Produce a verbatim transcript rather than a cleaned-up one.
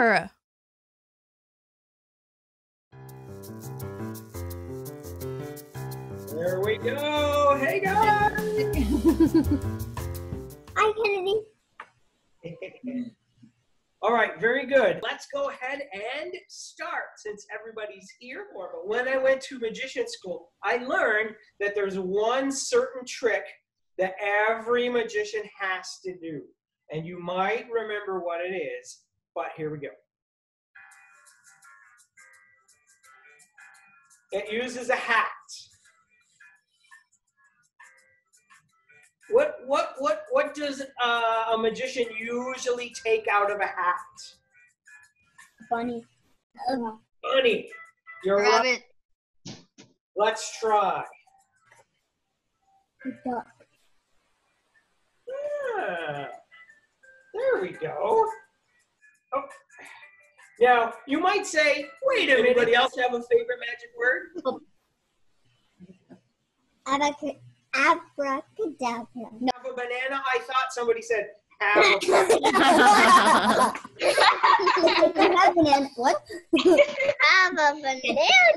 more. There we go. Hey, guys. Hi, Kennedy. All right, very good. Let's go ahead and start since everybody's here. But when I went to magician school, I learned that there's one certain trick that every magician has to do. And you might remember what it is, but here we go. It uses a hat. What what what what does uh, a magician usually take out of a hat? Bunny. Uh, Bunny. You're Rabbit. right. Let's try. duck. Ah, there we go. Oh. Now you might say, "Wait a minute." Anybody else have a favorite magic word? Abracadabra. Abracadabra. No. Have a banana? I thought somebody said have a Have a banana. What? Have a banana.